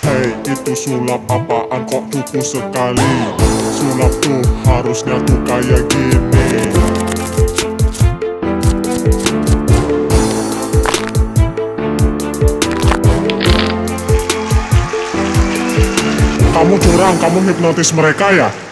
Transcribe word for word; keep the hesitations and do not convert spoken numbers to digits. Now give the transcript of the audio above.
Hei, itu sulap apaan kok tuku sekali? Sulap tuh harusnya tuh kayak gini. Kamu curang, kamu hipnotis mereka ya?